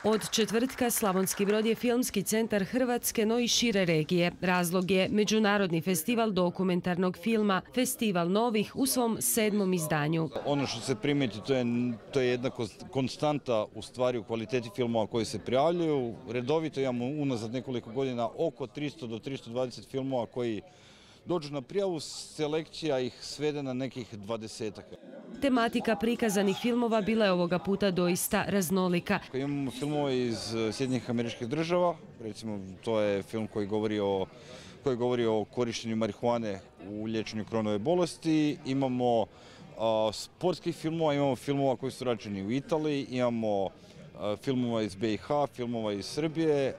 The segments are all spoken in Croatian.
Od četvrtka Slavonski Brod je filmski centar Hrvatske, no i šire regije. Razlog je Međunarodni festival dokumentarnog filma, Festival novih u svom 7. izdanju. Ono što se primijeti to je jedna konstanta u stvari u kvaliteti filmova koji se prijavljuju. Redovito imamo unazad nekoliko godina oko 300 do 320 filmova koji dođu na prijavu, selekcija ih svede na nekih 20-ak. Tematika prikazanih filmova bila je ovoga puta doista raznolika. Imamo filmove iz Sjedinjenih Američkih Država, recimo to je film koji govori o korištenju marihuane u liječenju Crohnove bolesti. Imamo sportskih filmova, imamo filmova koji su rađeni u Italiji, imamo filmova iz BiH, filmova iz Srbije.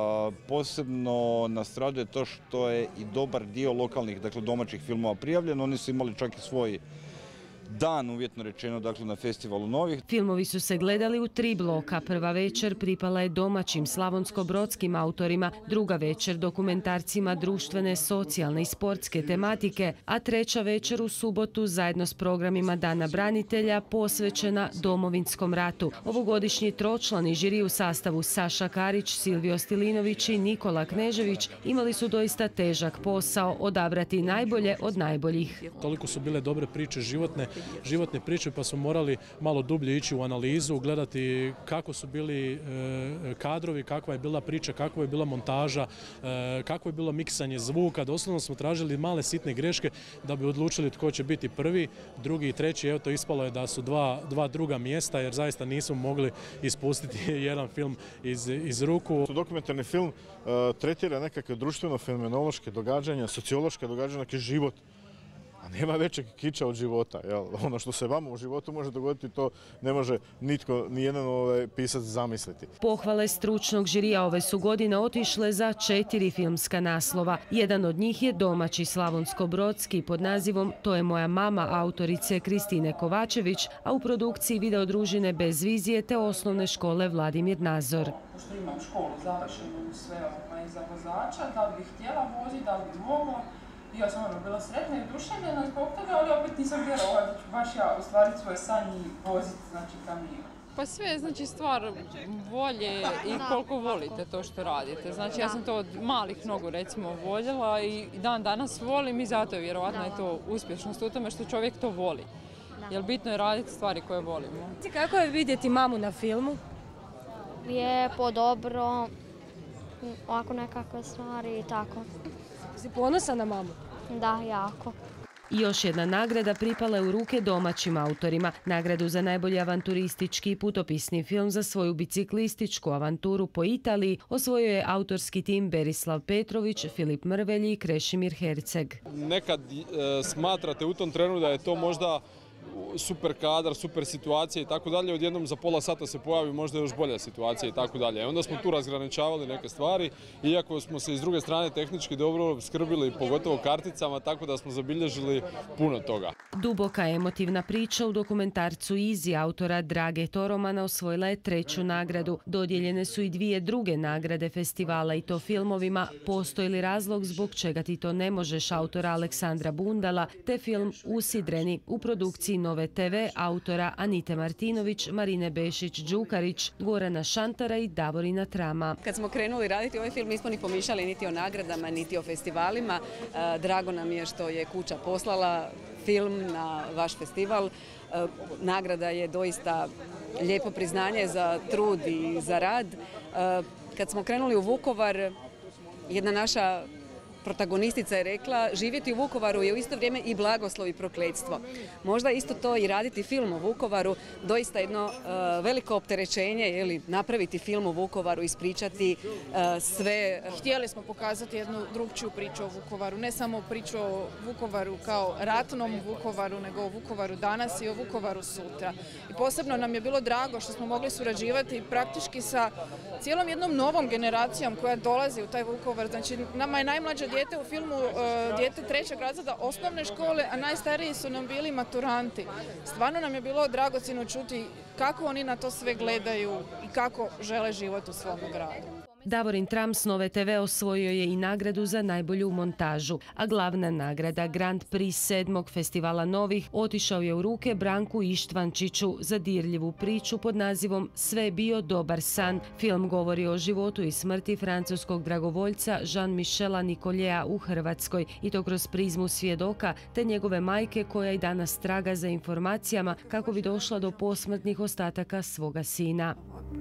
Posebno nastraduje to što je i dobar dio lokalnih, dakle domaćih filmova prijavljen. Oni su imali čak i svoj dan, uvjetno rečeno, dakle na festivalu novih. Filmovi su se gledali u 3 bloka. Prva večer pripala je domaćim slavonsko-brodskim autorima, druga večer dokumentarcima društvene, socijalne i sportske tematike, a treća večer u subotu zajedno s programima Dana branitelja posvećena Domovinskom ratu. Ovogodišnji tročlani žiri u sastavu Saša Karić, Silvio Stilinović i Nikola Knežević imali su doista težak posao odabrati najbolje od najboljih. Toliko su bile dobre priče, životne priče, pa smo morali malo dublje ići u analizu, gledati kako su bili kadrovi, kakva je bila priča, kakva je bila montaža, kako je bilo miksanje zvuka. Doslovno smo tražili male sitne greške da bi odlučili tko će biti prvi, drugi i treći. Evo to ispalo je da su dva druga mjesta, jer zaista nismo mogli ispustiti jedan film iz ruku. Dokumentarni film tretira nekakve društveno-fenomenološke događanja, sociološke događanja, neki život. A nema većeg kiča od života. Ono što se vama u životu može dogoditi, to ne može nitko, nijedan pisac zamisliti. Pohvale stručnog žirija ove su godine otišle za 4 filmska naslova. Jedan od njih je domaći slavonsko-brodski pod nazivom To je moja mama autorice Kristine Kovačević, a u produkciji video družine Bez vizije te osnovne škole Vladimir Nazor. Pošto imam školu završenu sve za vozača, da li bih htjela voziti, da li bi mogla. Ja sam bila sretna i oduševljena zbog toga, ali opet nisam vjerovala da ću baš ja ostvariti svoje sanje i voziti kamion. Pa sve je znači stvar volje i koliko volite to što radite. Znači ja sam to od malih nogu recimo voljela i dan danas volim i zato je vjerovatno je to uspješnost u tome što čovjek to voli. Jer bitno je raditi stvari koje volimo. Kako je vidjeti mamu na filmu? Lijepo, dobro, ovako nekakve stvari i tako. Si ponosan na mamu? Da, jako. Još jedna nagrada pripala je u ruke domaćim autorima. Nagradu za najbolji avanturistički i putopisni film za svoju biciklističku avanturu po Italiji osvojio je autorski tim Berislav Petrović, Filip Mrvelj i Krešimir Herceg. Nekad smatrate u tom trenu da je to možda super kadar, super situacija i tako dalje, odjednom za pola sata se pojavi možda još bolja situacija i tako dalje. Onda smo tu razgraničavali neke stvari, iako smo se iz druge strane tehnički dobro skrbili, pogotovo karticama, tako da smo zabilježili puno toga. Duboka emotivna priča u dokumentarcu Izi autora Drage Toromana osvojila je 3. nagradu. Dodijeljene su i 2 druge nagrade festivala i to filmovima Postoji li razlog zbog čega ti to ne možeš autora Aleksandra Bundala te film Usidreni u produkciji Nove TV autora Anite Martinović, Marine Bešić-Đukarić, Gorana Šantara i Davorina Trama. Kad smo krenuli raditi ovaj film nismo ni pomišljali niti o nagradama, niti o festivalima. Drago nam je što je kuća poslala film na vaš festival. Nagrada je doista lijepo priznanje za trud i za rad. Kad smo krenuli u Vukovar, jedna naša protagonistica je rekla, živjeti u Vukovaru je u isto vrijeme i blagoslov i prokletstvo. Možda isto to i raditi film u Vukovaru, doista jedno veliko opterećenje, napraviti film u Vukovaru, ispričati sve. Htjeli smo pokazati jednu drugčiju priču o Vukovaru, ne samo priču o Vukovaru kao ratnom Vukovaru, nego o Vukovaru danas i o Vukovaru sutra. I posebno nam je bilo drago što smo mogli surađivati praktički sa cijelom jednom novom generacijom koja dolazi u taj Vukovar. Znači, nama je najmlađe dijete u filmu dijete 3. razreda osnovne škole, a najstariji su nam bili maturanti. Stvarno nam je bilo dragocjeno čuti kako oni na to sve gledaju i kako žele život u svom gradu. Davorin Tram s Nove TV osvojio je i nagradu za najbolju montažu, a glavna nagrada Grand Prix 7. festivala Novih otišao je u ruke Branku Ištvančiću za dirljivu priču pod nazivom Sve je bio dobar san. Film govori o životu i smrti francuskog dragovoljca Jean-Michela Nicollea u Hrvatskoj i to kroz prizmu svjedoka te njegove majke koja i danas traga za informacijama kako bi došla do posmrtnih ostataka svoga sina.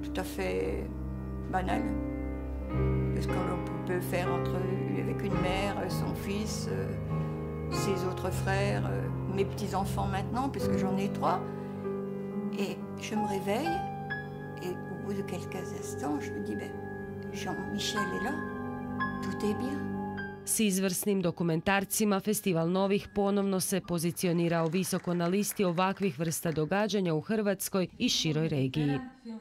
Ce qu'on peut faire avec une mère, son fils, ses autres frères, mes petits-enfants maintenant, puisque j'en ai 3. Et je me réveille, et au bout de quelques instants, je me dis, Jean-Michel est là, tout est bien. S izvrsnim dokumentarcima Festival Novih ponovno se pozicionirao visoko na listi ovakvih vrsta događanja u Hrvatskoj i široj regiji.